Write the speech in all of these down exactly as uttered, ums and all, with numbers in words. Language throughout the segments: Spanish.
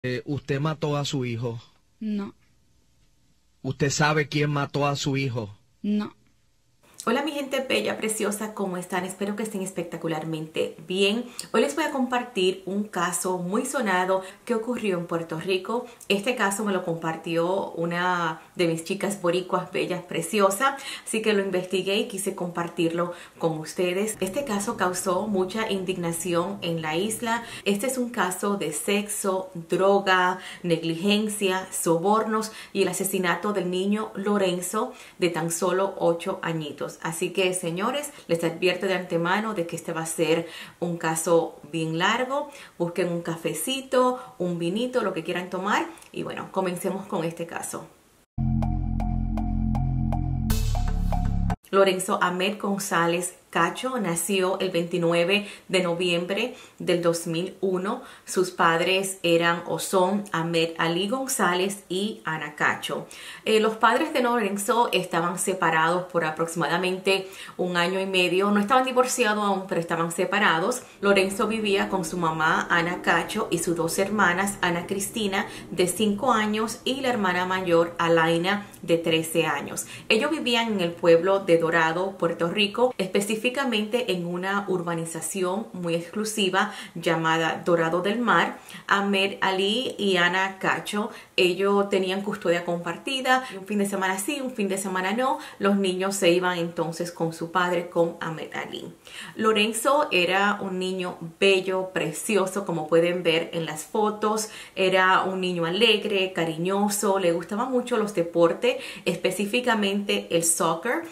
Eh, ¿usted mató a su hijo? No, ¿Usted sabe quién mató a su hijo? no. Hola mi gente bella, preciosa, ¿cómo están? Espero que estén espectacularmente bien. Hoy les voy a compartir un caso muy sonado que ocurrió en Puerto Rico. Este caso me lo compartió una de mis chicas boricuas bellas, preciosa, así que lo investigué y quise compartirlo con ustedes. Este caso causó mucha indignación en la isla. Este es un caso de sexo, droga, negligencia, sobornos y el asesinato del niño Lorenzo de tan solo ocho añitos. Así que, señores, les advierto de antemano de que este va a ser un caso bien largo. Busquen un cafecito, un vinito, lo que quieran tomar. Y bueno, comencemos con este caso. Lorenzo Ahmed González Cacho nació el veintinueve de noviembre del dos mil uno. Sus padres eran o son Ahmed Ali González y Ana Cacho. Eh, los padres de Lorenzo estaban separados por aproximadamente un año y medio. No estaban divorciados aún, pero estaban separados. Lorenzo vivía con su mamá Ana Cacho y sus dos hermanas, Ana Cristina de cinco años y la hermana mayor Alaina de trece años. Ellos vivían en el pueblo de Dorado, Puerto Rico, específicamente específicamente en una urbanización muy exclusiva llamada Dorado del Mar. Ahmed Ali y Ana Cacho, ellos tenían custodia compartida, un fin de semana sí, un fin de semana no. Los niños se iban entonces con su padre, con Ahmed Ali. Lorenzo era un niño bello, precioso, como pueden ver en las fotos. Era un niño alegre, cariñoso, le gustaban mucho los deportes, específicamente el soccer.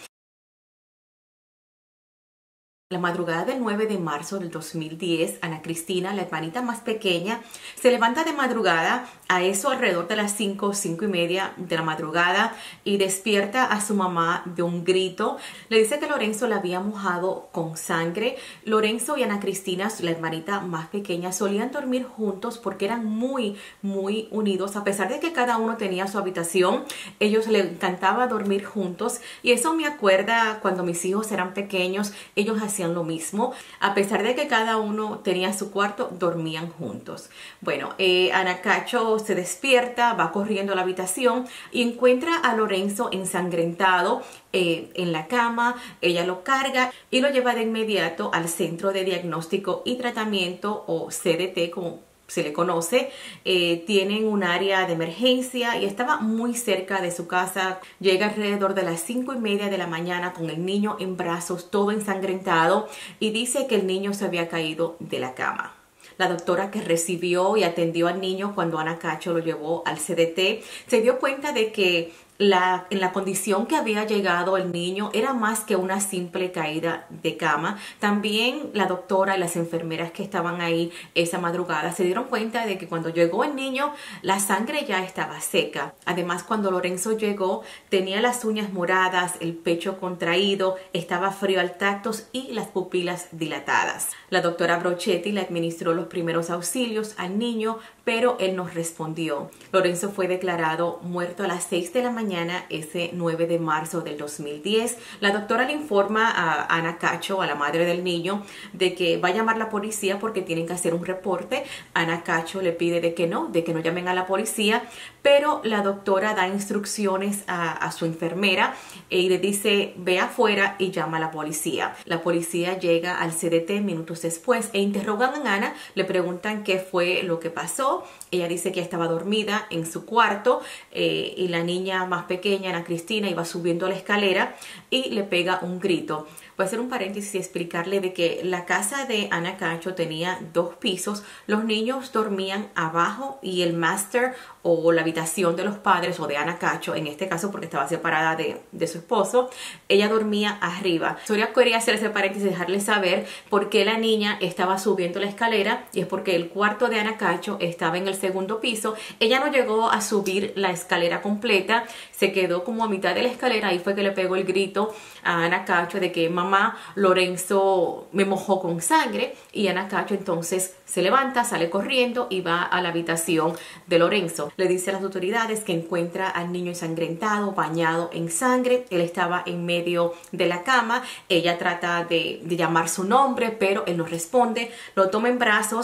La madrugada del nueve de marzo del dos mil diez, Ana Cristina, la hermanita más pequeña, se levanta de madrugada, a eso alrededor de las cinco, cinco y media de la madrugada, y despierta a su mamá de un grito. Le dice que Lorenzo la había mojado con sangre. Lorenzo y Ana Cristina, la hermanita más pequeña, solían dormir juntos porque eran muy, muy unidos. A pesar de que cada uno tenía su habitación, ellos les encantaba dormir juntos. Y eso me acuerda cuando mis hijos eran pequeños, ellos hacían lo mismo. A pesar de que cada uno tenía su cuarto, dormían juntos. Bueno, eh, Ana Cacho se despierta, va corriendo a la habitación y encuentra a Lorenzo ensangrentado eh, en la cama. Ella lo carga y lo lleva de inmediato al Centro de Diagnóstico y Tratamiento, o C D T, como se le conoce. Eh, tienen un área de emergencia y estaba muy cerca de su casa. Llega alrededor de las cinco y media de la mañana con el niño en brazos, todo ensangrentado, y dice que el niño se había caído de la cama. La doctora que recibió y atendió al niño cuando Ana Cacho lo llevó al C D T se dio cuenta de que La, en la condición que había llegado el niño era más que una simple caída de cama. También la doctora y las enfermeras que estaban ahí esa madrugada se dieron cuenta de que cuando llegó el niño la sangre ya estaba seca. Además, cuando Lorenzo llegó tenía las uñas moradas, el pecho contraído, estaba frío al tacto y las pupilas dilatadas. La doctora Brochetti le administró los primeros auxilios al niño, pero él no respondió. Lorenzo fue declarado muerto a las seis de la mañana ese nueve de marzo del dos mil diez. La doctora le informa a Ana Cacho, a la madre del niño, de que va a llamar a la policía porque tienen que hacer un reporte. Ana Cacho le pide de que no, de que no llamen a la policía, pero la doctora da instrucciones a, a su enfermera y le dice: ve afuera y llama a la policía. La policía llega al C D T minutos después e interrogan a Ana, le preguntan qué fue lo que pasó. Ella dice que estaba dormida en su cuarto eh, y la niña más pequeña, Ana Cristina, iba subiendo la escalera y le pega un grito. Voy a hacer un paréntesis y explicarle de que la casa de Ana Cacho tenía dos pisos. Los niños dormían abajo y el master, o la habitación de los padres, o de Ana Cacho, en este caso porque estaba separada de, de su esposo, ella dormía arriba. Solo quería hacer ese paréntesis y dejarles saber por qué la niña estaba subiendo la escalera, y es porque el cuarto de Ana Cacho estaba en el segundo piso. Ella no llegó a subir la escalera completa, se quedó como a mitad de la escalera. Ahí fue que le pegó el grito a Ana Cacho de que mamá, Lorenzo me mojó con sangre, y Ana Cacho entonces se levanta, sale corriendo y va a la habitación de Lorenzo. Le dice a las autoridades que encuentra al niño ensangrentado, bañado en sangre. Él estaba en medio de la cama. Ella trata de, de llamar su nombre, pero él no responde. Lo toma en brazos.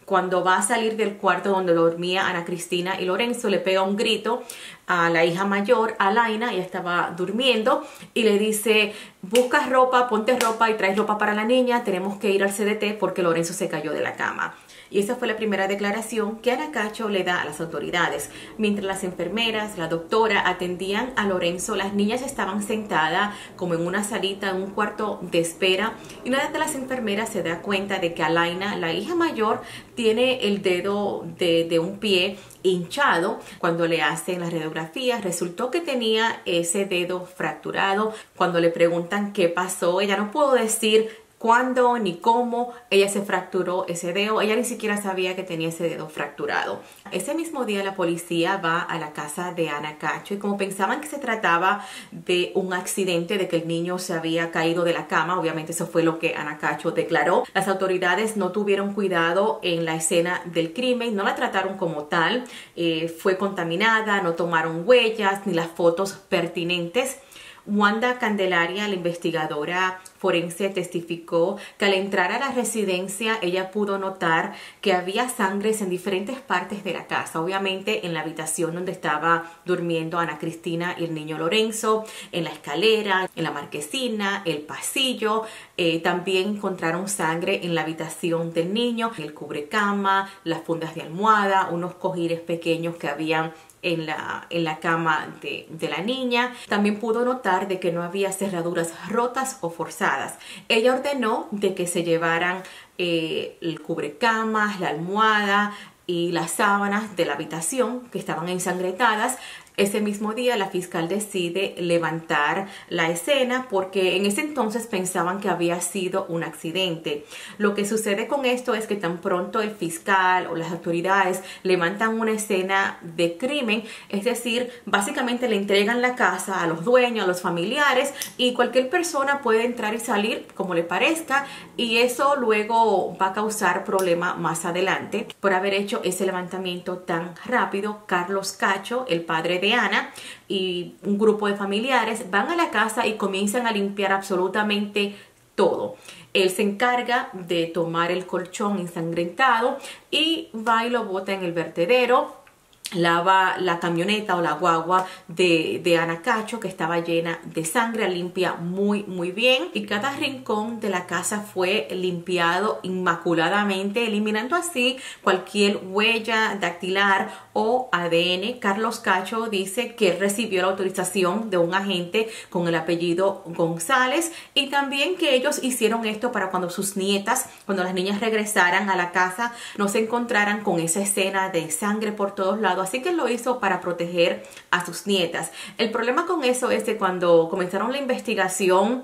Cuando va a salir del cuarto donde dormía Ana Cristina y Lorenzo, le pega un grito a la hija mayor, a Laina. Ella estaba durmiendo y le dice: busca ropa, ponte ropa y trae ropa para la niña, tenemos que ir al C D T porque Lorenzo se cayó de la cama. Y esa fue la primera declaración que Ana Cacho le da a las autoridades. Mientras las enfermeras, la doctora atendían a Lorenzo, las niñas estaban sentadas como en una salita, en un cuarto de espera, y una de las enfermeras se da cuenta de que Alaina, la hija mayor, tiene el dedo de, de un pie hinchado. Cuando le hacen las radiografías, resultó que tenía ese dedo fracturado. Cuando le preguntan qué pasó, ella no pudo decir cuándo ni cómo ella se fracturó ese dedo. Ella ni siquiera sabía que tenía ese dedo fracturado. Ese mismo día la policía va a la casa de Ana Cacho y como pensaban que se trataba de un accidente, de que el niño se había caído de la cama, obviamente eso fue lo que Ana Cacho declaró, las autoridades no tuvieron cuidado en la escena del crimen, no la trataron como tal, eh, fue contaminada, no tomaron huellas ni las fotos pertinentes. Wanda Candelaria, la investigadora forense, testificó que al entrar a la residencia ella pudo notar que había sangres en diferentes partes de la casa. Obviamente en la habitación donde estaba durmiendo Ana Cristina y el niño Lorenzo, en la escalera, en la marquesina, el pasillo. Eh, también encontraron sangre en la habitación del niño, en el cubrecama, las fundas de almohada, unos cojines pequeños que habían en la, en la cama de, de la niña. También pudo notar de que no había cerraduras rotas o forzadas. Ella ordenó de que se llevaran eh, el cubrecamas, la almohada y las sábanas de la habitación que estaban ensangrentadas. Ese mismo día la fiscal decide levantar la escena porque en ese entonces pensaban que había sido un accidente. Lo que sucede con esto es que tan pronto el fiscal o las autoridades levantan una escena de crimen, es decir, básicamente le entregan la casa a los dueños, a los familiares, y cualquier persona puede entrar y salir como le parezca, y eso luego va a causar problema más adelante. Por haber hecho ese levantamiento tan rápido, Carlos Cacho, el padre de Ana, y un grupo de familiares van a la casa y comienzan a limpiar absolutamente todo. Él se encarga de tomar el colchón ensangrentado y va y lo bota en el vertedero. Lava la camioneta o la guagua de, de Ana Cacho, que estaba llena de sangre, limpia muy muy bien, y cada rincón de la casa fue limpiado inmaculadamente, eliminando así cualquier huella dactilar o A D N. Carlos Cacho dice que recibió la autorización de un agente con el apellido González, y también que ellos hicieron esto para cuando sus nietas, cuando las niñas regresaran a la casa, no se encontraran con esa escena de sangre por todos lados. Así que lo hizo para proteger a sus nietas. El problema con eso es que cuando comenzaron la investigación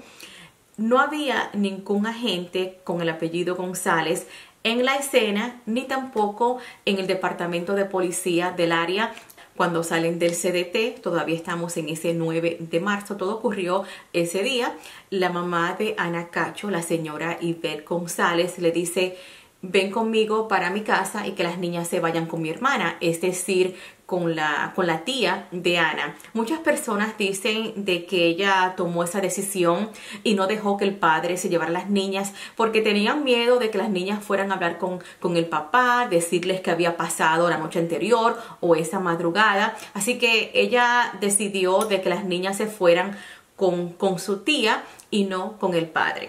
no había ningún agente con el apellido González en la escena, ni tampoco en el departamento de policía del área. Cuando salen del C D T, todavía estamos en ese nueve de marzo, todo ocurrió ese día. La mamá de Ana Cacho, la señora Ivette González, le dice: ven conmigo para mi casa y que las niñas se vayan con mi hermana, es decir, con la, con la tía de Ana. Muchas personas dicen de que ella tomó esa decisión y no dejó que el padre se llevara a las niñas porque tenían miedo de que las niñas fueran a hablar con, con el papá, decirles que había pasado la noche anterior o esa madrugada. Así que ella decidió de que las niñas se fueran con, con su tía y no con el padre.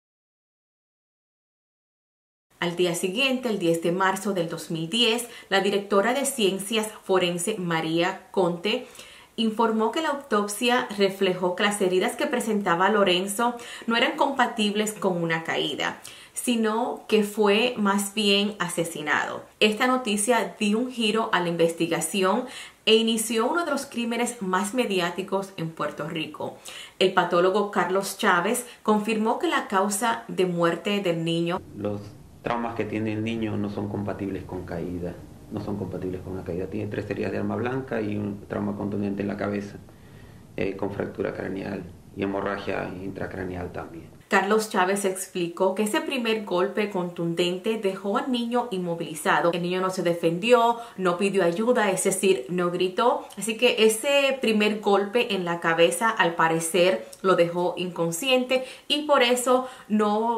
Al día siguiente, el diez de marzo del dos mil diez, la directora de Ciencias Forense María Conte informó que la autopsia reflejó que las heridas que presentaba Lorenzo no eran compatibles con una caída, sino que fue más bien asesinado. Esta noticia dio un giro a la investigación e inició uno de los crímenes más mediáticos en Puerto Rico. El patólogo Carlos Chávez confirmó que la causa de muerte del niño... Los traumas que tiene el niño no son compatibles con caída, no son compatibles con la caída. Tiene tres heridas de arma blanca y un trauma contundente en la cabeza, eh, con fractura craneal y hemorragia intracraneal también. Carlos Chávez explicó que ese primer golpe contundente dejó al niño inmovilizado. El niño no se defendió, no pidió ayuda, es decir, no gritó. Así que ese primer golpe en la cabeza al parecer lo dejó inconsciente y por eso no...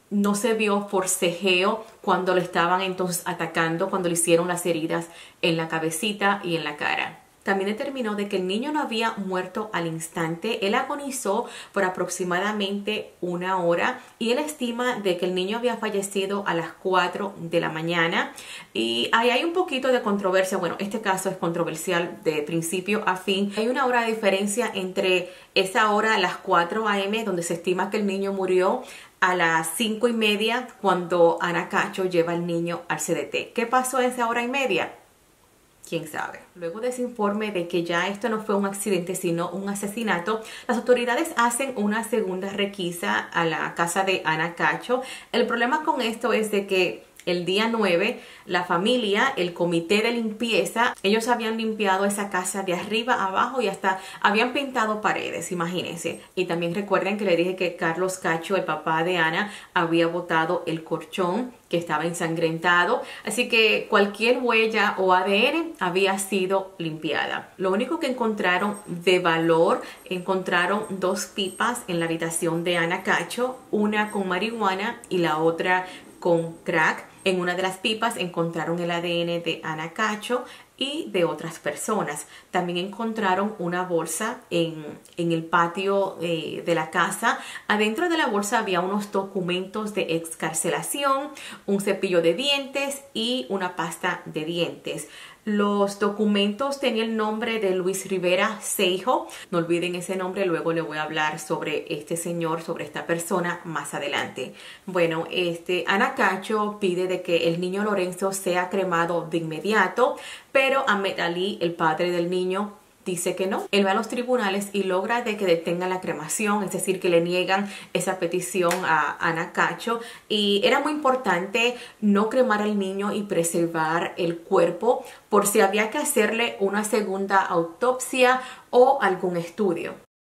no se vio forcejeo cuando lo estaban entonces atacando, cuando le hicieron las heridas en la cabecita y en la cara. También determinó de que el niño no había muerto al instante. Él agonizó por aproximadamente una hora y él estima de que el niño había fallecido a las cuatro de la mañana. Y ahí hay un poquito de controversia. Bueno, este caso es controversial de principio a fin. Hay una hora de diferencia entre esa hora a las cuatro a eme, donde se estima que el niño murió, a las cinco y media, cuando Ana Cacho lleva al niño al ce de te. ¿Qué pasó en esa hora y media? ¿Quién sabe? Luego de ese informe de que ya esto no fue un accidente sino un asesinato, las autoridades hacen una segunda requisa a la casa de Ana Cacho. El problema con esto es de que el día nueve, la familia, el comité de limpieza, ellos habían limpiado esa casa de arriba a abajo y hasta habían pintado paredes, imagínense. Y también recuerden que le dije que Carlos Cacho, el papá de Ana, había botado el colchón que estaba ensangrentado. Así que cualquier huella o a de ene había sido limpiada. Lo único que encontraron de valor, encontraron dos pipas en la habitación de Ana Cacho, una con marihuana y la otra con crack. En una de las pipas encontraron el a de ene de Ana Cacho y de otras personas. También encontraron una bolsa en, en el patio eh, de la casa. Adentro de la bolsa había unos documentos de excarcelación, un cepillo de dientes y una pasta de dientes. Los documentos tenían el nombre de Luis Rivera Seijo. No olviden ese nombre, luego le voy a hablar sobre este señor, sobre esta persona más adelante. Bueno, este, Ana Cacho pide de que el niño Lorenzo sea cremado de inmediato, pero Ahmed Ali, el padre del niño, dice que no. Él va a los tribunales y logra de que detengan la cremación, es decir, que le niegan esa petición a Ana Cacho. Y era muy importante no cremar al niño y preservar el cuerpo por si había que hacerle una segunda autopsia o algún estudio.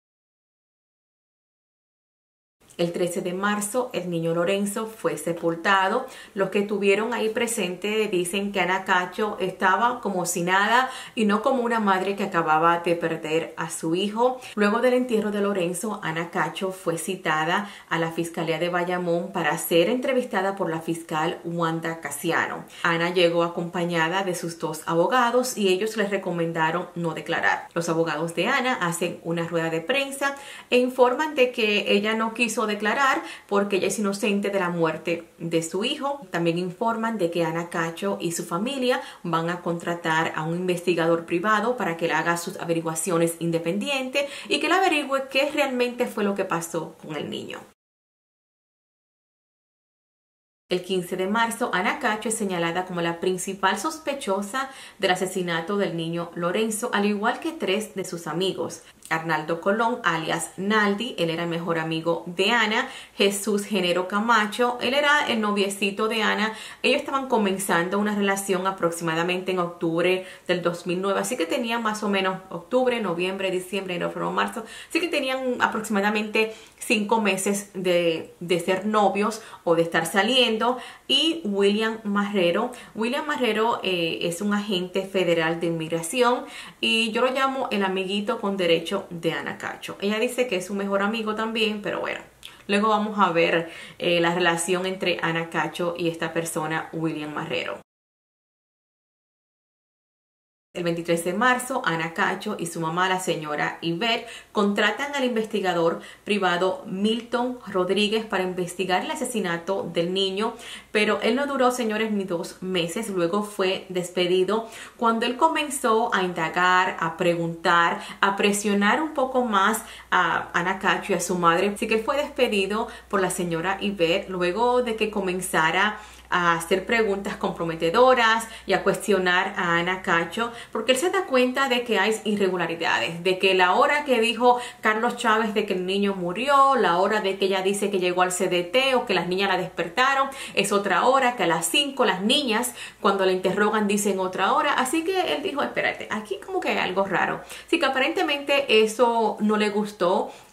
El trece de marzo, el niño Lorenzo fue sepultado. Los que estuvieron ahí presentes dicen que Ana Cacho estaba como si nada y no como una madre que acababa de perder a su hijo. Luego del entierro de Lorenzo, Ana Cacho fue citada a la Fiscalía de Bayamón para ser entrevistada por la fiscal Wanda Casiano. Ana llegó acompañada de sus dos abogados y ellos les recomendaron no declarar. Los abogados de Ana hacen una rueda de prensa e informan de que ella no quiso declarar porque ella es inocente de la muerte de su hijo. También informan de que Ana Cacho y su familia van a contratar a un investigador privado para que le haga sus averiguaciones independientes y que le averigüe qué realmente fue lo que pasó con el niño. El quince de marzo, Ana Cacho es señalada como la principal sospechosa del asesinato del niño Lorenzo, al igual que tres de sus amigos. Arnaldo Colón, alias Naldi, él era el mejor amigo de Ana. Jesús Genero Camacho, él era el noviecito de Ana. Ellos estaban comenzando una relación aproximadamente en octubre del dos mil nueve, así que tenían más o menos octubre, noviembre, diciembre, enero, febrero, marzo, así que tenían aproximadamente cinco meses de, de ser novios o de estar saliendo. Y William Marrero, William Marrero eh, es un agente federal de inmigración y yo lo llamo el amiguito con derecho de Ana Cacho. Ella dice que es su mejor amigo también, pero bueno, luego vamos a ver eh, la relación entre Ana Cacho y esta persona, William Marrero. El veintitrés de marzo, Ana Cacho y su mamá, la señora Yvette, contratan al investigador privado Milton Rodríguez para investigar el asesinato del niño, pero él no duró, señores, ni dos meses. Luego fue despedido cuando él comenzó a indagar, a preguntar, a presionar un poco más a Ana Cacho y a su madre. Así que él fue despedido por la señora Yvette luego de que comenzara a hacer preguntas comprometedoras y a cuestionar a Ana Cacho, porque él se da cuenta de que hay irregularidades, de que la hora que dijo Carlos Chávez de que el niño murió, la hora de que ella dice que llegó al ce de te o que las niñas la despertaron, es otra hora, que a las cinco las niñas cuando la interrogan dicen otra hora. Así que él dijo, espérate, aquí como que hay algo raro. Así que aparentemente eso no le gustó a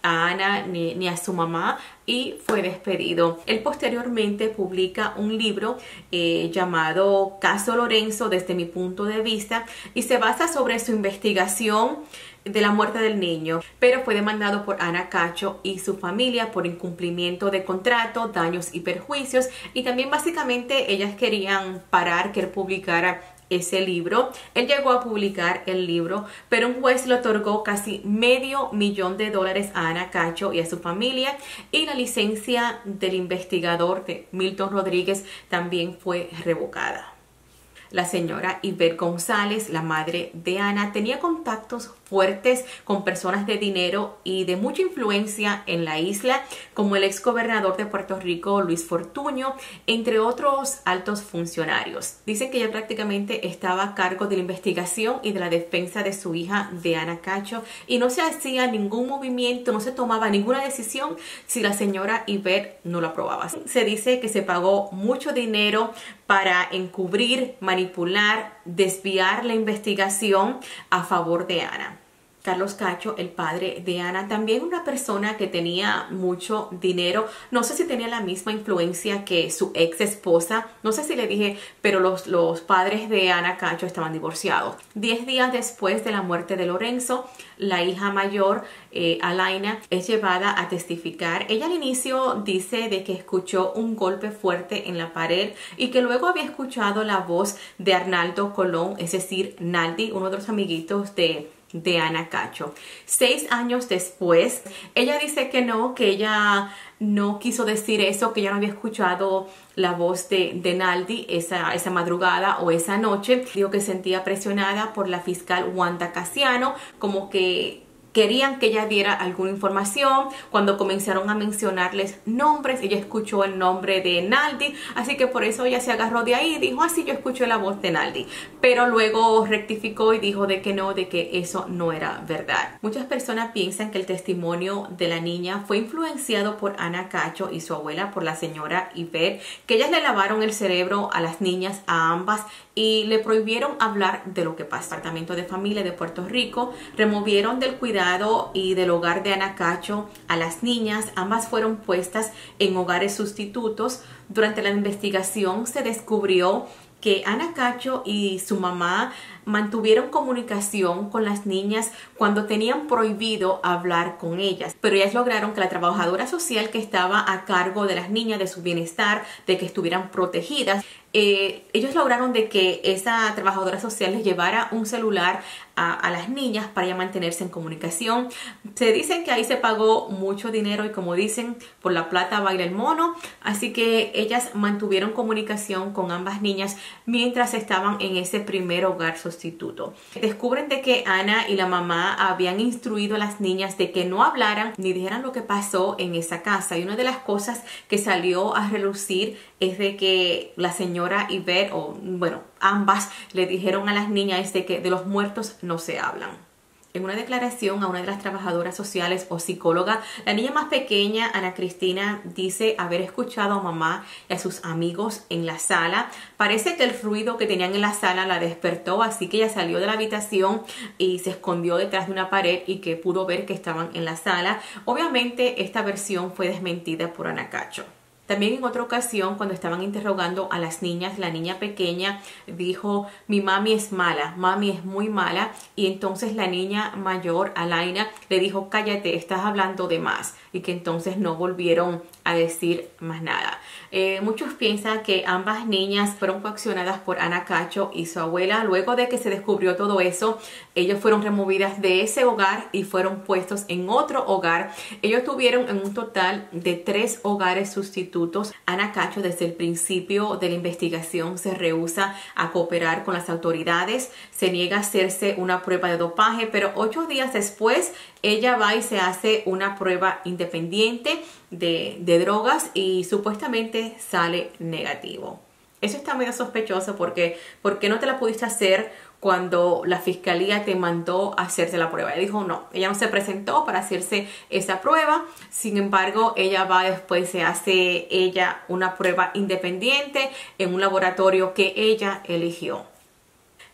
a Ana ni, ni a su mamá y fue despedido. Él posteriormente publica un libro eh, llamado Caso Lorenzo desde mi punto de vista y se basa sobre su investigación de la muerte del niño, pero fue demandado por Ana Cacho y su familia por incumplimiento de contrato, daños y perjuicios, y también básicamente ellas querían parar que él publicara ese libro. Él llegó a publicar el libro, pero un juez le otorgó casi medio millón de dólares a Ana Cacho y a su familia, y la licencia del investigador de Milton Rodríguez también fue revocada. La señora Ivette González, la madre de Ana, tenía contactos fuertes con personas de dinero y de mucha influencia en la isla, como el ex gobernador de Puerto Rico, Luis Fortuño, entre otros altos funcionarios. Dicen que ella prácticamente estaba a cargo de la investigación y de la defensa de su hija, de Ana Cacho, y no se hacía ningún movimiento, no se tomaba ninguna decisión si la señora Ivette no lo aprobaba. Se dice que se pagó mucho dinero para encubrir, manipular, desviar la investigación a favor de Ana. Carlos Cacho, el padre de Ana, también una persona que tenía mucho dinero. No sé si tenía la misma influencia que su ex esposa. No sé si le dije, pero los, los padres de Ana Cacho estaban divorciados. Diez días después de la muerte de Lorenzo, la hija mayor, eh, Alaina, es llevada a testificar. Ella al inicio dice de que escuchó un golpe fuerte en la pared y que luego había escuchado la voz de Arnaldo Colón, es decir, Naldi, uno de los amiguitos de de Ana Cacho. Seis años después, ella dice que no, que ella no quiso decir eso, que ella no había escuchado la voz de, de Naldi esa, esa madrugada o esa noche. Dijo que sentía presionada por la fiscal Wanda Casiano, como que querían que ella diera alguna información. Cuando comenzaron a mencionarles nombres, ella escuchó el nombre de Naldi, así que por eso ella se agarró de ahí y dijo, así, ah, yo escuché la voz de Naldi. Pero luego rectificó y dijo de que no, de que eso no era verdad. Muchas personas piensan que el testimonio de la niña fue influenciado por Ana Cacho y su abuela, por la señora Ivette, que ellas le lavaron el cerebro a las niñas, a ambas, y le prohibieron hablar de lo que pasó. El Departamento de Familia de Puerto Rico removieron del cuidado y del hogar de Ana Cacho a las niñas. Ambas fueron puestas en hogares sustitutos. Durante la investigación se descubrió que Ana Cacho y su mamá mantuvieron comunicación con las niñas cuando tenían prohibido hablar con ellas, pero ellas lograron que la trabajadora social que estaba a cargo de las niñas, de su bienestar, de que estuvieran protegidas, eh, ellos lograron de que esa trabajadora social les llevara un celular a, a las niñas para ya mantenerse en comunicación. Se dice que ahí se pagó mucho dinero y, como dicen, por la plata baila el mono, así que ellas mantuvieron comunicación con ambas niñas mientras estaban en ese primer hogar sustituto. Descubren de que Ana y la mamá habían instruido a las niñas de que no hablaran ni dijeran lo que pasó en esa casa, y una de las cosas que salió a relucir es de que la señora Ivette, o bueno, ambas le dijeron a las niñas de que de los muertos no se hablan. En una declaración a una de las trabajadoras sociales o psicóloga, la niña más pequeña, Ana Cristina, dice haber escuchado a mamá y a sus amigos en la sala. Parece que el ruido que tenían en la sala la despertó, así que ella salió de la habitación y se escondió detrás de una pared y que pudo ver que estaban en la sala. Obviamente esta versión fue desmentida por Ana Cacho. También en otra ocasión, cuando estaban interrogando a las niñas, la niña pequeña dijo, mi mami es mala, mami es muy mala, y entonces la niña mayor, Alaina, le dijo, cállate, estás hablando de más, y que entonces no volvieron a decir más nada. Eh, muchos piensan que ambas niñas fueron coaccionadas por Ana Cacho y su abuela. Luego de que se descubrió todo eso, ellos fueron removidas de ese hogar y fueron puestos en otro hogar. Ellos tuvieron en un total de tres hogares sustitutos. Ana Cacho desde el principio de la investigación se rehúsa a cooperar con las autoridades, se niega a hacerse una prueba de dopaje, pero ocho días después ella va y se hace una prueba independiente de, de drogas y supuestamente sale negativo. Eso está medio sospechoso porque ¿por qué no te la pudiste hacer cuando la fiscalía te mandó a hacerse la prueba? Ella dijo no, ella no se presentó para hacerse esa prueba. Sin embargo, ella va después, se hace ella una prueba independiente en un laboratorio que ella eligió.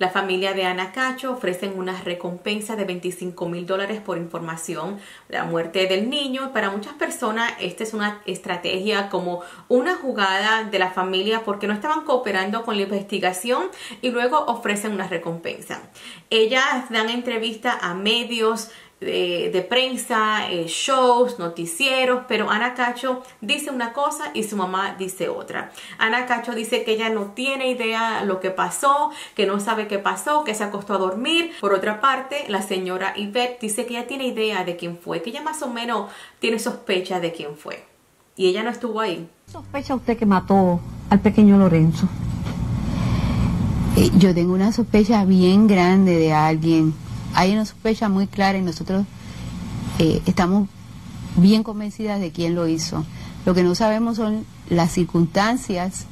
La familia de Ana Cacho ofrecen una recompensa de veinticinco mil dólares por información de la muerte del niño. Para muchas personas esta es una estrategia como una jugada de la familia porque no estaban cooperando con la investigación y luego ofrecen una recompensa. Ellas dan entrevista a medios De, de prensa, eh, shows, noticieros, pero Ana Cacho dice una cosa y su mamá dice otra. Ana Cacho dice que ella no tiene idea lo que pasó, que no sabe qué pasó, que se acostó a dormir. Por otra parte, la señora Yvette dice que ella tiene idea de quién fue, que ella más o menos tiene sospecha de quién fue. Y ella no estuvo ahí. ¿Sospecha usted que mató al pequeño Lorenzo? Eh, yo tengo una sospecha bien grande de alguien. Hay una sospecha muy clara y nosotros eh, estamos bien convencidas de quién lo hizo. Lo que no sabemos son las circunstancias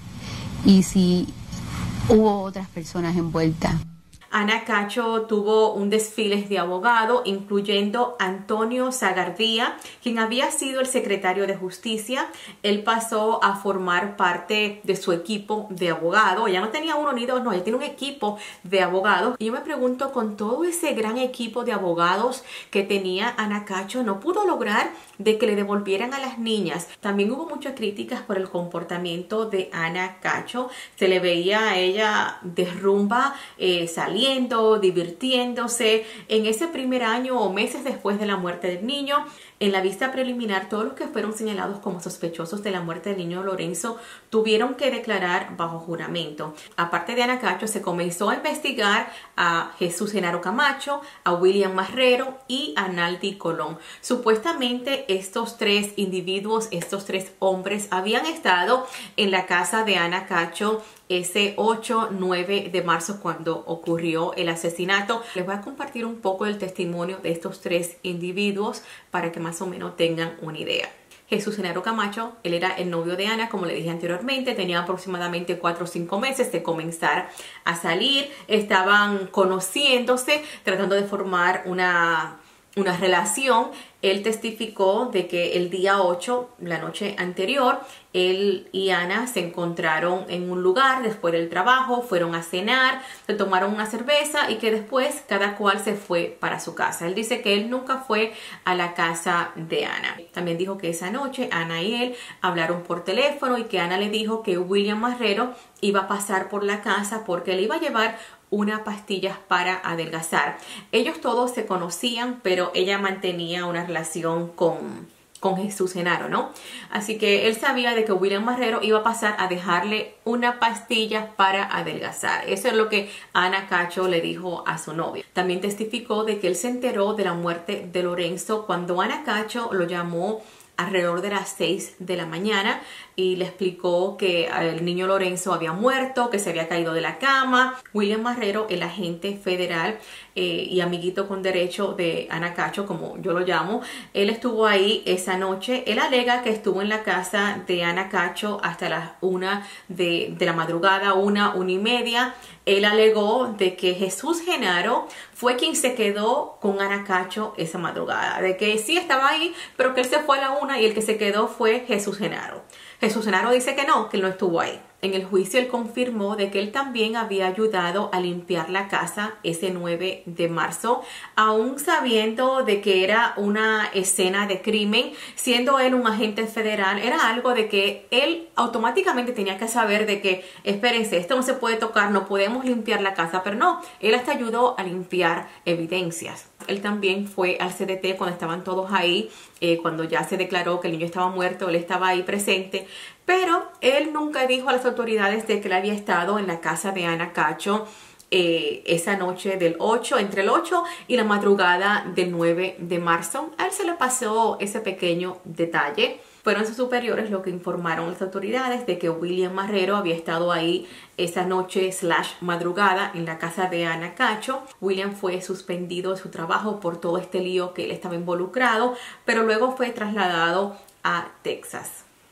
y si hubo otras personas envueltas. Ana Cacho tuvo un desfile de abogados, incluyendo Antonio Zagardía, quien había sido el secretario de Justicia. Él pasó a formar parte de su equipo de abogados. Ella no tenía uno ni dos, no, ella tiene un equipo de abogados. Y yo me pregunto, con todo ese gran equipo de abogados que tenía Ana Cacho, ¿no pudo lograr de que le devolvieran a las niñas? También hubo muchas críticas por el comportamiento de Ana Cacho. Se le veía a ella de rumba, eh, saliendo, divirtiéndose. En ese primer año o meses después de la muerte del niño, en la vista preliminar, todos los que fueron señalados como sospechosos de la muerte del niño Lorenzo tuvieron que declarar bajo juramento. Aparte de Ana Cacho, se comenzó a investigar a Jesús Genaro Camacho, a William Marrero y a Naldi Colón. Supuestamente estos tres individuos, estos tres hombres, habían estado en la casa de Ana Cacho ese ocho nueve de marzo cuando ocurrió el asesinato. Les voy a compartir un poco del testimonio de estos tres individuos para que más o menos tengan una idea. Jesús Genaro Camacho, él era el novio de Ana, como le dije anteriormente, tenía aproximadamente cuatro o cinco meses de comenzar a salir, estaban conociéndose, tratando de formar una, una relación. Él testificó de que el día ocho, la noche anterior, él y Ana se encontraron en un lugar después del trabajo, fueron a cenar, se tomaron una cerveza y que después cada cual se fue para su casa. Él dice que él nunca fue a la casa de Ana. También dijo que esa noche Ana y él hablaron por teléfono y que Ana le dijo que William Marrero iba a pasar por la casa porque le iba a llevar unas pastillas para adelgazar. Ellos todos se conocían, pero ella mantenía una relación con, con Jesús Genaro, ¿no? Así que él sabía de que William Marrero iba a pasar a dejarle una pastilla para adelgazar. Eso es lo que Ana Cacho le dijo a su novia. También testificó de que él se enteró de la muerte de Lorenzo cuando Ana Cacho lo llamó alrededor de las seis de la mañana y le explicó que el niño Lorenzo había muerto, que se había caído de la cama. William Marrero, el agente federal eh, y amiguito con derecho de Ana Cacho, como yo lo llamo, él estuvo ahí esa noche. Él alega que estuvo en la casa de Ana Cacho hasta las una de, de la madrugada, una, una y media. Él alegó de que Jesús Genaro fue quien se quedó con Ana Cacho esa madrugada, de que sí estaba ahí, pero que él se fue a la una y el que se quedó fue Jesús Genaro. Jesús Genaro dice que no, que él no estuvo ahí. En el juicio él confirmó de que él también había ayudado a limpiar la casa ese nueve de marzo, aún sabiendo de que era una escena de crimen, siendo él un agente federal. Era algo de que él automáticamente tenía que saber de que, espérense, esto no se puede tocar, no podemos limpiar la casa, pero no, él hasta ayudó a limpiar evidencias. Él también fue al C D T cuando estaban todos ahí, eh, cuando ya se declaró que el niño estaba muerto, él estaba ahí presente, pero él nunca dijo a las autoridades de que él había estado en la casa de Ana Cacho eh, esa noche del ocho, entre el ocho y la madrugada del nueve de marzo. A él se le pasó ese pequeño detalle. Fueron sus superiores los que informaron a las autoridades de que William Marrero había estado ahí esa noche slash madrugada en la casa de Ana Cacho. William fue suspendido de su trabajo por todo este lío que él estaba involucrado, pero luego fue trasladado a Texas.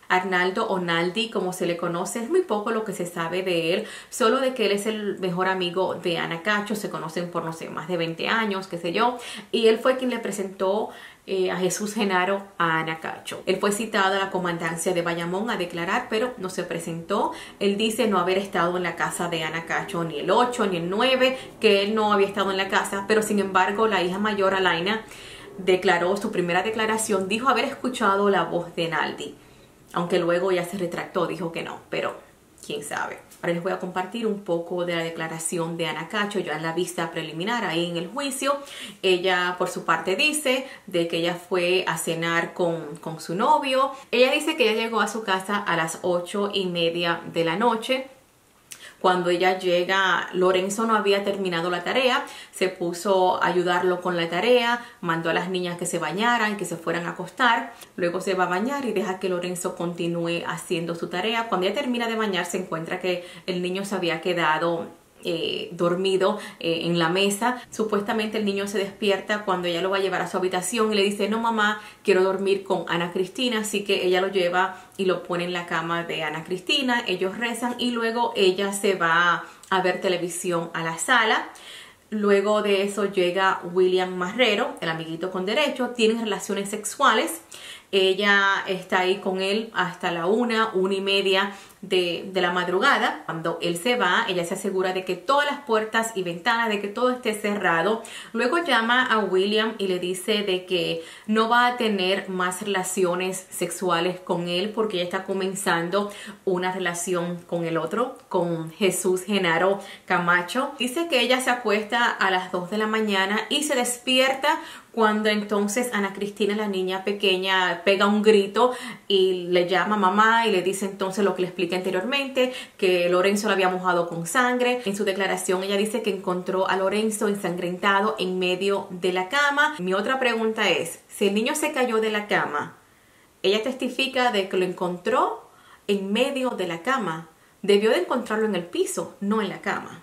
Arnaldo o Naldi, como se le conoce. Es muy poco lo que se sabe de él, solo de que él es el mejor amigo de Ana Cacho. Se conocen por, no sé, más de veinte años, qué sé yo. Y él fue quien le presentó eh, a Jesús Genaro a Ana Cacho. Él fue citado a la comandancia de Bayamón a declarar, pero no se presentó. Él dice no haber estado en la casa de Ana Cacho ni el ocho ni el nueve, que él no había estado en la casa, pero sin embargo la hija mayor, Alaina, declaró su primera declaración, dijo haber escuchado la voz de Naldi, aunque luego ya se retractó, dijo que no, pero quién sabe. Ahora les voy a compartir un poco de la declaración de Ana Cacho ya en la vista preliminar, ahí en el juicio. Ella por su parte dice de que ella fue a cenar con, con su novio. Ella dice que ella llegó a su casa a las ocho y media de la noche. Cuando ella llega, Lorenzo no había terminado la tarea, se puso a ayudarlo con la tarea, mandó a las niñas que se bañaran, que se fueran a acostar, luego se va a bañar y deja que Lorenzo continúe haciendo su tarea. Cuando ella termina de bañar, se encuentra que el niño se había quedado Eh, dormido eh, en la mesa. Supuestamente el niño se despierta cuando ella lo va a llevar a su habitación y le dice, no mamá, quiero dormir con Ana Cristina, así que ella lo lleva y lo pone en la cama de Ana Cristina. Ellos rezan y luego ella se va a ver televisión a la sala. Luego de eso llega William Marrero, el amiguito con derecho, tienen relaciones sexuales. Ella está ahí con él hasta la una, una y media de, de la madrugada. Cuando él se va, ella se asegura de que todas las puertas y ventanas, de que todo esté cerrado. Luego llama a William y le dice de que no va a tener más relaciones sexuales con él porque ella está comenzando una relación con el otro, con Jesús Genaro Camacho. Dice que ella se acuesta a las dos de la mañana y se despierta cuando entonces Ana Cristina, la niña pequeña, pega un grito y le llama mamá y le dice entonces lo que le expliqué anteriormente, que Lorenzo la había mojado con sangre. En su declaración ella dice que encontró a Lorenzo ensangrentado en medio de la cama. Mi otra pregunta es, si el niño se cayó de la cama, ella testifica de que lo encontró en medio de la cama. Debió de encontrarlo en el piso, no en la cama.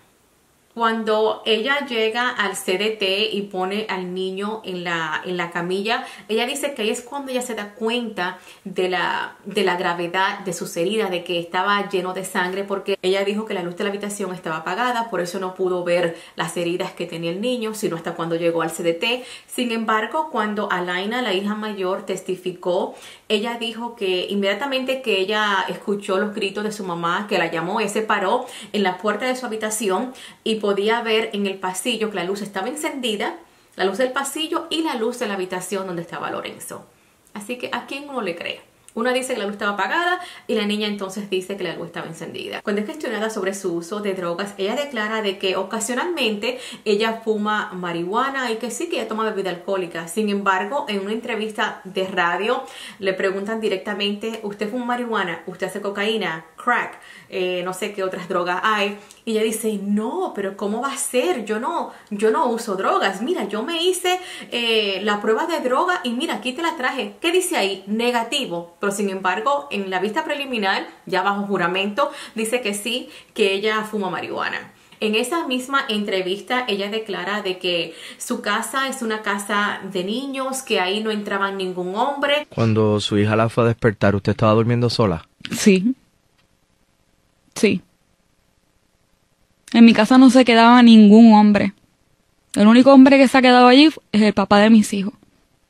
Cuando ella llega al C D T y pone al niño en la, en la camilla, ella dice que ahí es cuando ella se da cuenta de la, de la gravedad de sus heridas, de que estaba lleno de sangre, porque ella dijo que la luz de la habitación estaba apagada, por eso no pudo ver las heridas que tenía el niño, sino hasta cuando llegó al C D T. Sin embargo, cuando Alaina, la hija mayor, testificó, ella dijo que inmediatamente que ella escuchó los gritos de su mamá, que la llamó, ella se paró en la puerta de su habitación y podía ver en el pasillo que la luz estaba encendida, la luz del pasillo y la luz de la habitación donde estaba Lorenzo. Así que ¿a quién uno le cree? Una dice que la luz estaba apagada y la niña entonces dice que la luz estaba encendida. Cuando es cuestionada sobre su uso de drogas, ella declara de que ocasionalmente ella fuma marihuana y que sí que ella toma bebida alcohólica. Sin embargo, en una entrevista de radio le preguntan directamente, ¿usted fuma marihuana? ¿Usted hace cocaína? ¿Crack? Eh, no sé qué otras drogas hay. Y ella dice, no, pero ¿cómo va a ser? Yo no, yo no uso drogas. Mira, yo me hice eh, la prueba de droga y mira, aquí te la traje. ¿Qué dice ahí? Negativo. Pero sin embargo, en la vista preliminar, ya bajo juramento, dice que sí, que ella fuma marihuana. En esa misma entrevista, ella declara de que su casa es una casa de niños, que ahí no entraba ningún hombre. Cuando su hija la fue a despertar, ¿usted estaba durmiendo sola? Sí. Sí. En mi casa no se quedaba ningún hombre. El único hombre que se ha quedado allí es el papá de mis hijos.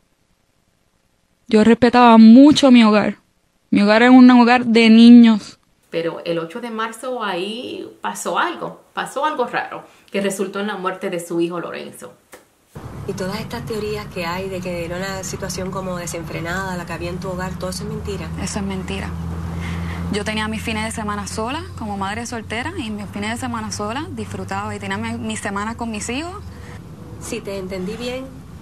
Yo respetaba mucho mi hogar. Mi hogar era un hogar de niños. Pero el ocho de marzo ahí pasó algo, pasó algo raro, que resultó en la muerte de su hijo Lorenzo. Y todas estas teorías que hay de que era una situación como desenfrenada, la que había en tu hogar, todo eso es mentira. Eso es mentira. Yo tenía mis fines de semana sola, como madre soltera, y mis fines de semana sola disfrutaba y tenía mis, mis semanas con mis hijos. Si te entendí bien,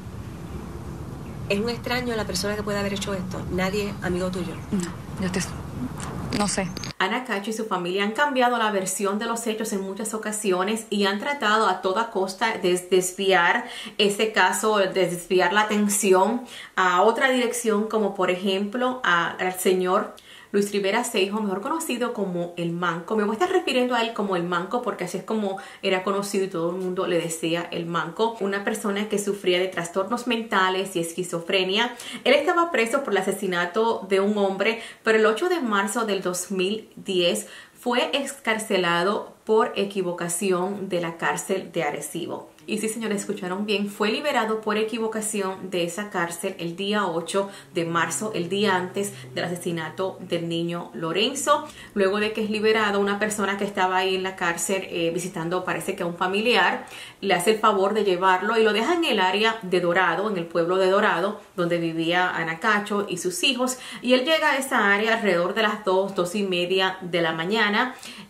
es un extraño la persona que puede haber hecho esto. Nadie amigo tuyo. No, yo te... no sé. Ana Cacho y su familia han cambiado la versión de los hechos en muchas ocasiones y han tratado a toda costa de desviar ese caso, de desviar la atención a otra dirección, como por ejemplo a, al señor Luis Rivera Seijo, mejor conocido como El Manco. Me voy a estar refiriendo a él como El Manco porque así es como era conocido y todo el mundo le decía El Manco. Una persona que sufría de trastornos mentales y esquizofrenia. Él estaba preso por el asesinato de un hombre, pero el ocho de marzo del dos mil diez fue excarcelado por equivocación de la cárcel de Arecibo. Y sí, señores, escucharon bien, fue liberado por equivocación de esa cárcel el día ocho de marzo, el día antes del asesinato del niño Lorenzo. Luego de que es liberado, una persona que estaba ahí en la cárcel eh, visitando, parece que a un familiar, le hace el favor de llevarlo y lo deja en el área de Dorado, en el pueblo de Dorado, donde vivía Ana Cacho y sus hijos. Y él llega a esa área alrededor de las dos, dos y media de la mañana.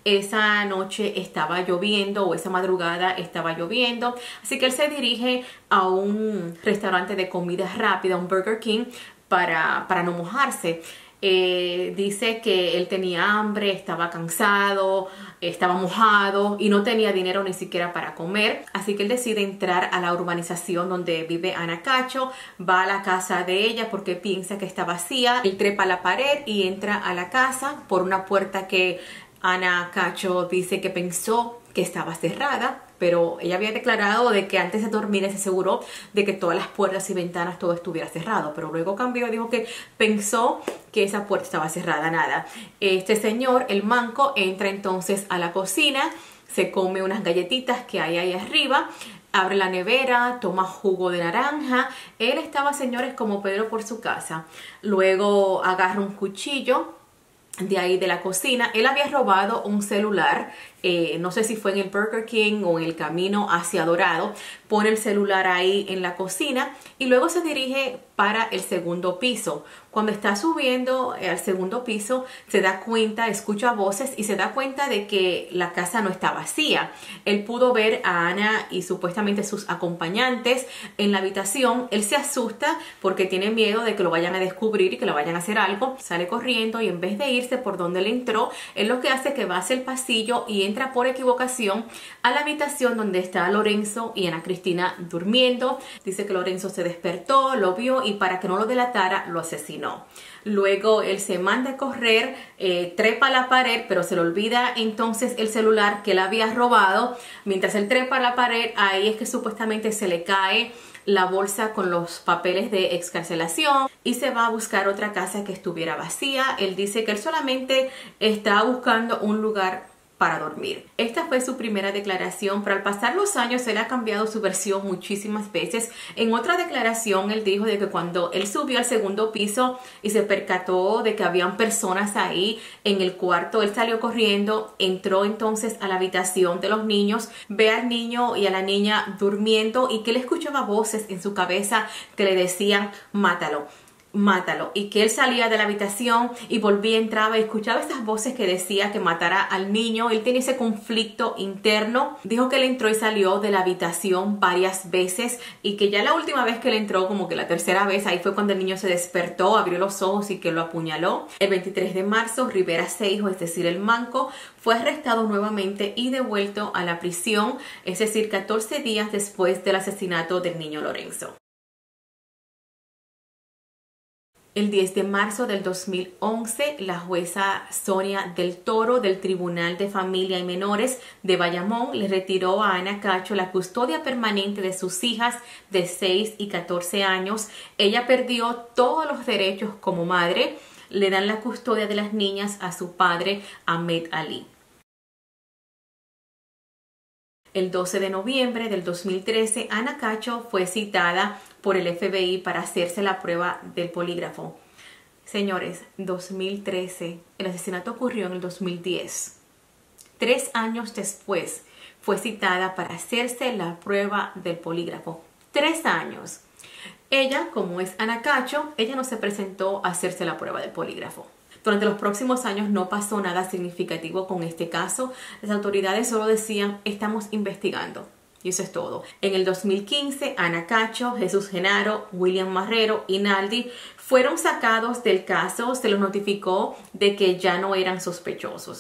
Esa noche estaba lloviendo, o esa madrugada estaba lloviendo. Así que él se dirige a un restaurante de comida rápida, un Burger King, para, para no mojarse. Eh, dice que él tenía hambre, estaba cansado, estaba mojado y no tenía dinero ni siquiera para comer. Así que él decide entrar a la urbanización donde vive Ana Cacho. Va a la casa de ella porque piensa que está vacía. Él trepa a la pared y entra a la casa por una puerta que Ana Cacho dice que pensó que estaba cerrada, pero ella había declarado de que antes de dormir se aseguró de que todas las puertas y ventanas todo estuviera cerrado, pero luego cambió y dijo que pensó que esa puerta estaba cerrada. Nada, este señor, El Manco, entra entonces a la cocina, se come unas galletitas que hay ahí arriba, abre la nevera, toma jugo de naranja. Él estaba, señores, como Pedro por su casa. Luego agarra un cuchillo de ahí de la cocina. Él había robado un celular, eh, no sé si fue en el Burger King o en el camino hacia Dorado. Pone el celular ahí en la cocina y luego se dirige para el segundo piso. Cuando está subiendo al segundo piso se da cuenta, escucha voces y se da cuenta de que la casa no está vacía. Él pudo ver a Ana y supuestamente sus acompañantes en la habitación. Él se asusta porque tiene miedo de que lo vayan a descubrir y que le vayan a hacer algo. Sale corriendo y en vez de irse por donde él entró, él lo que hace es que va hacia el pasillo y entra por equivocación a la habitación donde está Lorenzo y Ana Cristina durmiendo. Dice que Lorenzo se despertó, lo vio y para que no lo delatara lo asesinó. Luego él se manda a correr, eh, trepa a la pared, pero se le olvida entonces el celular que él había robado. Mientras él trepa a la pared, ahí es que supuestamente se le cae la bolsa con los papeles de excarcelación y se va a buscar otra casa que estuviera vacía. Él dice que él solamente está buscando un lugar para dormir. Esta fue su primera declaración, pero al pasar los años él ha cambiado su versión muchísimas veces. En otra declaración él dijo de que cuando él subió al segundo piso y se percató de que habían personas ahí en el cuarto, él salió corriendo, entró entonces a la habitación de los niños, ve al niño y a la niña durmiendo y que él escuchaba voces en su cabeza que le decían mátalo, mátalo, y que él salía de la habitación y volvía, entraba y escuchaba esas voces que decía que matara al niño. Él tenía ese conflicto interno. Dijo que él entró y salió de la habitación varias veces y que ya la última vez que él entró, como que la tercera vez, ahí fue cuando el niño se despertó, abrió los ojos y que lo apuñaló. El veintitrés de marzo, Rivera Seijo, es decir, El Manco, fue arrestado nuevamente y devuelto a la prisión, es decir, catorce días después del asesinato del niño Lorenzo. El diez de marzo del dos mil once, la jueza Sonia del Toro del Tribunal de Familia y Menores de Bayamón le retiró a Ana Cacho la custodia permanente de sus hijas de seis y catorce años. Ella perdió todos los derechos como madre. Le dan la custodia de las niñas a su padre, Ahmed Ali. El doce de noviembre del dos mil trece, Ana Cacho fue citada por el F B I para hacerse la prueba del polígrafo. Señores, dos mil trece, el asesinato ocurrió en el dos mil diez. Tres años después fue citada para hacerse la prueba del polígrafo. Tres años. Ella, como es Ana Cacho, ella no se presentó a hacerse la prueba del polígrafo. Durante los próximos años no pasó nada significativo con este caso. Las autoridades solo decían, estamos investigando. Y eso es todo. En el dos mil quince, Ana Cacho, Jesús Genaro, William Marrero y Naldi fueron sacados del caso. Se los notificó de que ya no eran sospechosos.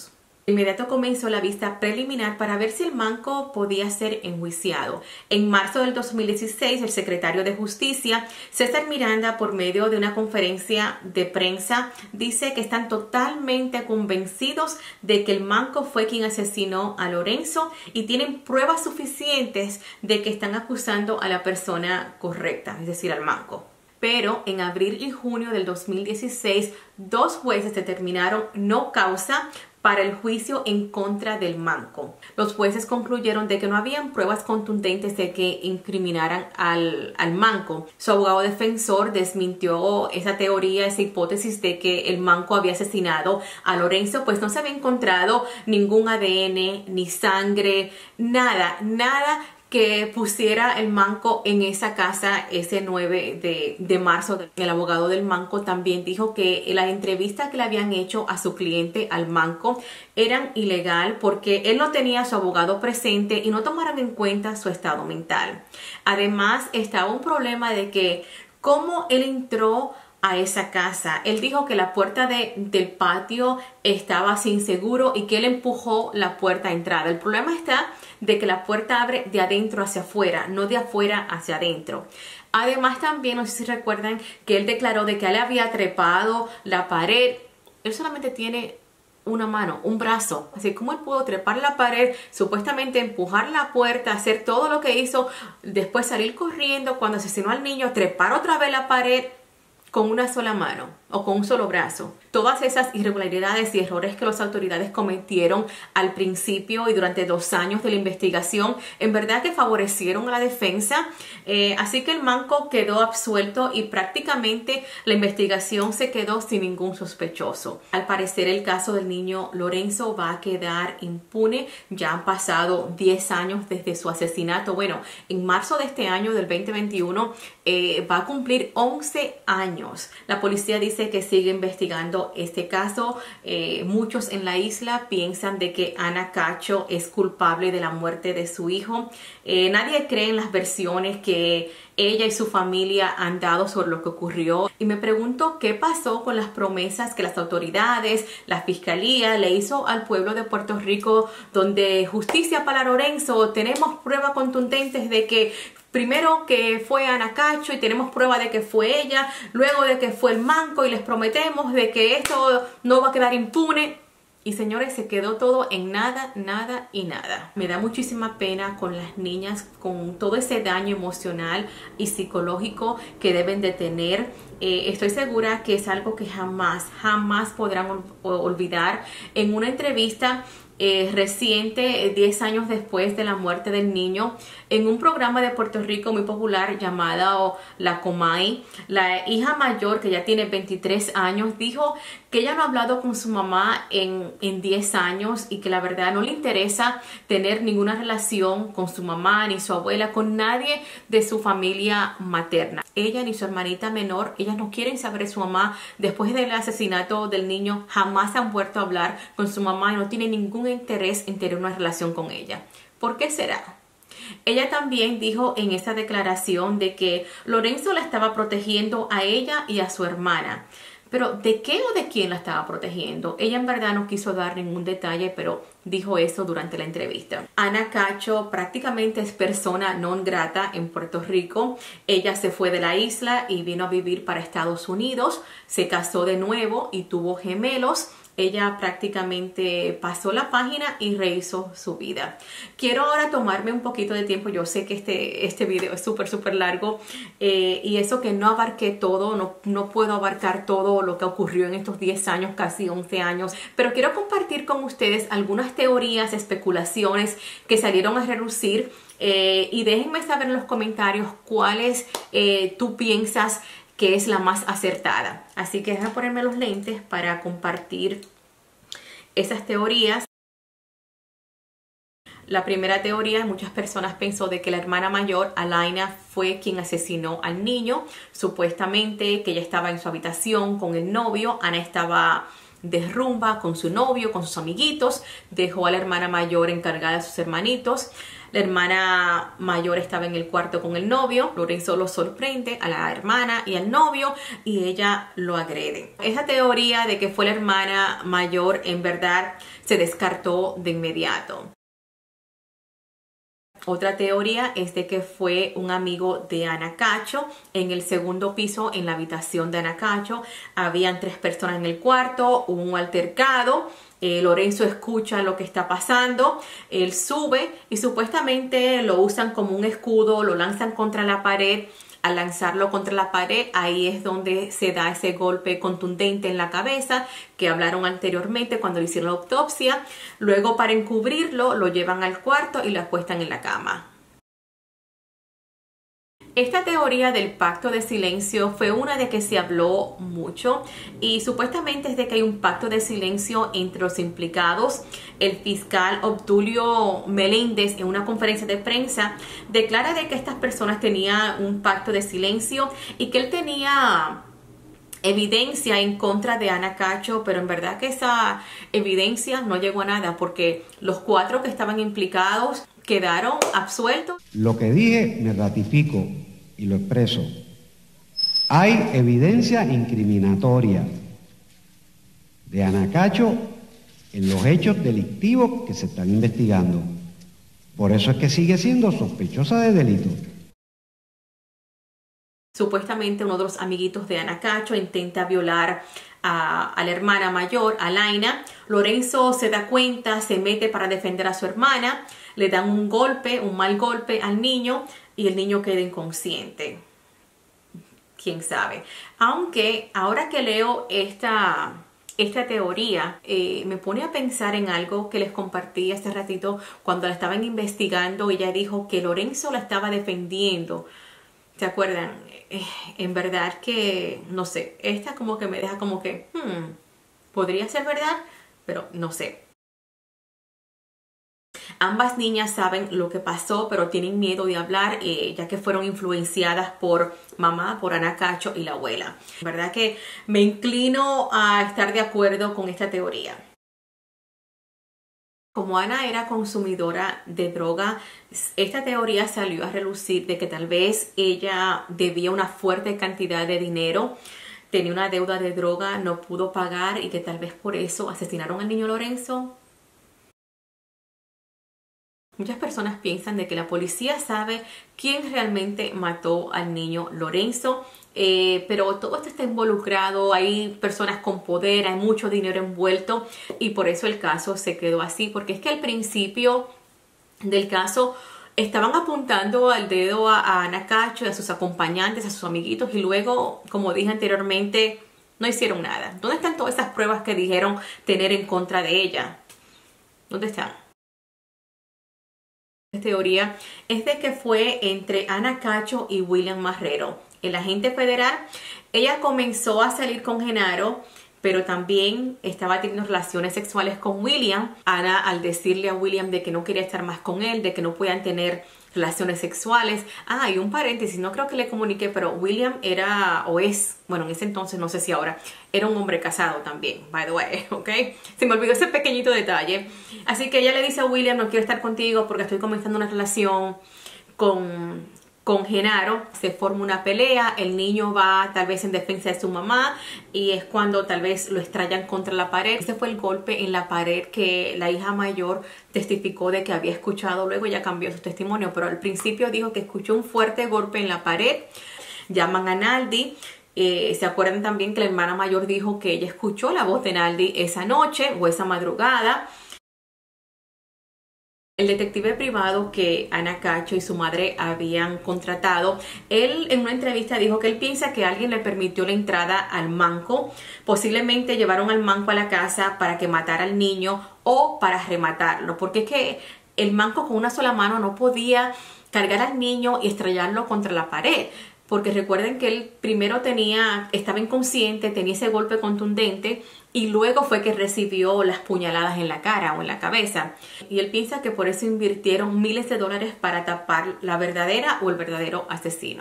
De inmediato comenzó la vista preliminar para ver si el manco podía ser enjuiciado. En marzo del dos mil dieciséis, el secretario de Justicia, César Miranda, por medio de una conferencia de prensa, dice que están totalmente convencidos de que el manco fue quien asesinó a Lorenzo y tienen pruebas suficientes de que están acusando a la persona correcta, es decir, al manco. Pero en abril y junio del dos mil dieciséis, dos jueces determinaron no causa para el juicio en contra del manco. Los jueces concluyeron de que no habían pruebas contundentes de que incriminaran al, al manco. Su abogado defensor desmintió esa teoría, esa hipótesis de que el manco había asesinado a Lorenzo, pues no se había encontrado ningún A D N, ni sangre, nada, nada que pusiera el manco en esa casa ese nueve de marzo. El abogado del manco también dijo que las entrevistas que le habían hecho a su cliente, al manco, eran ilegal porque él no tenía a su abogado presente y no tomaron en cuenta su estado mental. Además, estaba un problema de que cómo él entró a esa casa. Él dijo que la puerta de, del patio estaba sin seguro y que él empujó la puerta a entrada. El problema está de que la puerta abre de adentro hacia afuera, no de afuera hacia adentro. Además también, no sé si recuerdan, que él declaró de que él había trepado la pared. Él solamente tiene una mano, un brazo. Así como él pudo trepar la pared, supuestamente empujar la puerta, hacer todo lo que hizo, después salir corriendo cuando asesinó al niño, trepar otra vez la pared con una sola mano o con un solo brazo. Todas esas irregularidades y errores que las autoridades cometieron al principio y durante dos años de la investigación, en verdad que favorecieron a la defensa. Eh, así que el manco quedó absuelto y prácticamente la investigación se quedó sin ningún sospechoso. Al parecer el caso del niño Lorenzo va a quedar impune. Ya han pasado diez años desde su asesinato. Bueno, en marzo de este año, del veinte veintiuno, eh, va a cumplir once años. La policía dice que sigue investigando este caso. Eh, muchos en la isla piensan de que Ana Cacho es culpable de la muerte de su hijo. Eh, nadie cree en las versiones que ella y su familia han dado sobre lo que ocurrió. Y me pregunto qué pasó con las promesas que las autoridades, la fiscalía le hizo al pueblo de Puerto Rico, donde justicia para Lorenzo, tenemos pruebas contundentes de que primero que fue Ana Cacho y tenemos prueba de que fue ella, luego de que fue el manco y les prometemos de que esto no va a quedar impune. Y señores, se quedó todo en nada, nada y nada. Me da muchísima pena con las niñas, con todo ese daño emocional y psicológico que deben de tener. Eh, estoy segura que es algo que jamás, jamás podrán ol- olvidar. En una entrevista Eh, reciente, diez años después de la muerte del niño, en un programa de Puerto Rico muy popular llamado La Comay, la hija mayor, que ya tiene veintitrés años, dijo que ella no ha hablado con su mamá en, en diez años y que la verdad no le interesa tener ninguna relación con su mamá ni su abuela, con nadie de su familia materna. Ella ni su hermanita menor, ellas no quieren saber de su mamá. Después del asesinato del niño, jamás han vuelto a hablar con su mamá y no tienen ningún interés en tener una relación con ella. ¿Por qué será? Ella también dijo en esa declaración de que Lorenzo la estaba protegiendo a ella y a su hermana. Pero ¿de qué o de quién la estaba protegiendo? Ella en verdad no quiso dar ningún detalle, pero dijo eso durante la entrevista. Ana Cacho prácticamente es persona non grata en Puerto Rico. Ella se fue de la isla y vino a vivir para Estados Unidos. Se casó de nuevo y tuvo gemelos. Ella prácticamente pasó la página y rehizo su vida. Quiero ahora tomarme un poquito de tiempo. Yo sé que este, este video es súper, súper largo. Eh, y eso que no abarqué todo, no, no puedo abarcar todo lo que ocurrió en estos diez años, casi once años. Pero quiero compartir con ustedes algunas teorías, especulaciones que salieron a relucir. Eh, y déjenme saber en los comentarios cuáles eh, tú piensas que es la más acertada. Así que déjame ponerme los lentes para compartir esas teorías. La primera teoría, muchas personas pensó de que la hermana mayor, Alaina, fue quien asesinó al niño. Supuestamente que ella estaba en su habitación con el novio. Ana estaba de rumba con su novio, con sus amiguitos. Dejó a la hermana mayor encargada de sus hermanitos. La hermana mayor estaba en el cuarto con el novio. Lorenzo lo sorprende a la hermana y al novio y ella lo agrede. Esa teoría de que fue la hermana mayor en verdad se descartó de inmediato. Otra teoría es de que fue un amigo de Ana Cacho. En el segundo piso, en la habitación de Ana Cacho, habían tres personas en el cuarto, hubo un altercado. Eh, Lorenzo escucha lo que está pasando, él sube y supuestamente lo usan como un escudo, lo lanzan contra la pared. Al lanzarlo contra la pared, ahí es donde se da ese golpe contundente en la cabeza que hablaron anteriormente cuando le hicieron la autopsia. Luego, para encubrirlo, lo llevan al cuarto y lo acuestan en la cama. Esta teoría del pacto de silencio fue una de que se habló mucho y supuestamente es de que hay un pacto de silencio entre los implicados. El fiscal Obdulio Meléndez en una conferencia de prensa declara de que estas personas tenían un pacto de silencio y que él tenía evidencia en contra de Ana Cacho, pero en verdad que esa evidencia no llegó a nada porque los cuatro que estaban implicados quedaron absueltos. Lo que dije me ratifico y lo expreso. Hay evidencia incriminatoria de Ana Cacho en los hechos delictivos que se están investigando. Por eso es que sigue siendo sospechosa de delito. Supuestamente uno de los amiguitos de Ana Cacho intenta violar a, a la hermana mayor, a Laina. Lorenzo se da cuenta, se mete para defender a su hermana. Le dan un golpe, un mal golpe al niño y el niño queda inconsciente. ¿Quién sabe? Aunque ahora que leo esta, esta teoría, eh, me pone a pensar en algo que les compartí hace ratito cuando la estaban investigando. Ella dijo que Lorenzo la estaba defendiendo. ¿Se acuerdan? Eh, en verdad que, no sé, esta como que me deja como que, hmm, podría ser verdad, pero no sé. Ambas niñas saben lo que pasó, pero tienen miedo de hablar, eh, ya que fueron influenciadas por mamá, por Ana Cacho y la abuela. La verdad que me inclino a estar de acuerdo con esta teoría. Como Ana era consumidora de droga, esta teoría salió a relucir de que tal vez ella debía una fuerte cantidad de dinero, tenía una deuda de droga, no pudo pagar y que tal vez por eso asesinaron al niño Lorenzo. Muchas personas piensan de que la policía sabe quién realmente mató al niño Lorenzo, eh, pero todo esto está involucrado, hay personas con poder, hay mucho dinero envuelto y por eso el caso se quedó así, porque es que al principio del caso estaban apuntando al dedo a, a Ana Cacho y a sus acompañantes, a sus amiguitos y luego, como dije anteriormente, no hicieron nada. ¿Dónde están todas esas pruebas que dijeron tener en contra de ella? ¿Dónde están? La teoría es de que fue entre Ana Cacho y William Marrero. El agente federal, ella comenzó a salir con Genaro, pero también estaba teniendo relaciones sexuales con William. Ana, al decirle a William de que no quería estar más con él, de que no podían tener relaciones sexuales. Ah, y un paréntesis, no creo que le comuniqué, pero William era, o es, bueno, en ese entonces, no sé si ahora, era un hombre casado también, by the way, ¿ok? Se me olvidó ese pequeñito detalle. Así que ella le dice a William, no quiero estar contigo porque estoy comenzando una relación con, con Genaro. Se forma una pelea, el niño va tal vez en defensa de su mamá y es cuando tal vez lo estrellan contra la pared. Ese fue el golpe en la pared que la hija mayor testificó de que había escuchado. Luego ya cambió su testimonio, pero al principio dijo que escuchó un fuerte golpe en la pared. Llaman a Naldi. Eh, ¿Se acuerdan también que la hermana mayor dijo que ella escuchó la voz de Naldi esa noche o esa madrugada? El detective privado que Ana Cacho y su madre habían contratado, él en una entrevista dijo que él piensa que alguien le permitió la entrada al manco. Posiblemente llevaron al manco a la casa para que matara al niño o para rematarlo, porque es que el manco con una sola mano no podía cargar al niño y estrellarlo contra la pared. Porque recuerden que él primero tenía, estaba inconsciente, tenía ese golpe contundente y luego fue que recibió las puñaladas en la cara o en la cabeza. Y él piensa que por eso invirtieron miles de dólares para tapar la verdadera o el verdadero asesino.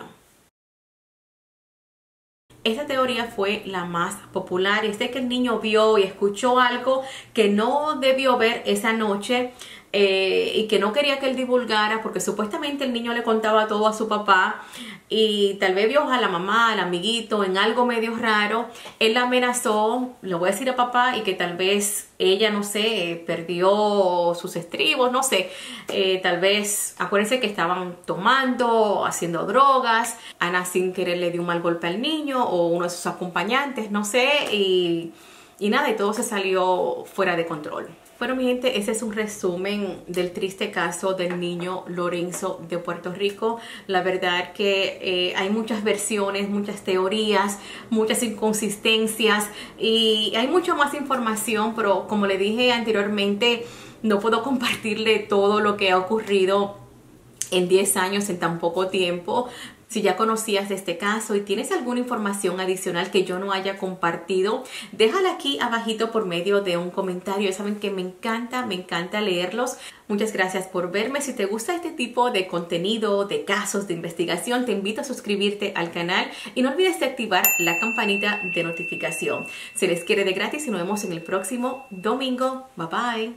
Esta teoría fue la más popular. Es de que el niño vio y escuchó algo que no debió ver esa noche. eh, y que no quería que él divulgara porque supuestamente el niño le contaba todo a su papá y tal vez vio a la mamá, al amiguito en algo medio raro. Él la amenazó, le voy a decir a papá, y que tal vez ella, no sé, perdió sus estribos, no sé, eh, tal vez, acuérdense que estaban tomando, haciendo drogas, Ana sin querer le dio un mal golpe al niño o uno de sus acompañantes, no sé, y, y nada, y todo se salió fuera de control. Bueno, mi gente, ese es un resumen del triste caso del niño Lorenzo de Puerto Rico. La verdad que eh, hay muchas versiones, muchas teorías, muchas inconsistencias y hay mucha más información, pero como le dije anteriormente, no puedo compartirle todo lo que ha ocurrido en diez años, en tan poco tiempo. Si ya conocías de este caso y tienes alguna información adicional que yo no haya compartido, déjala aquí abajito por medio de un comentario. Ya saben que me encanta, me encanta leerlos. Muchas gracias por verme. Si te gusta este tipo de contenido, de casos, de investigación, te invito a suscribirte al canal y no olvides de activar la campanita de notificación. Se les quiere de gratis y nos vemos en el próximo domingo. Bye bye.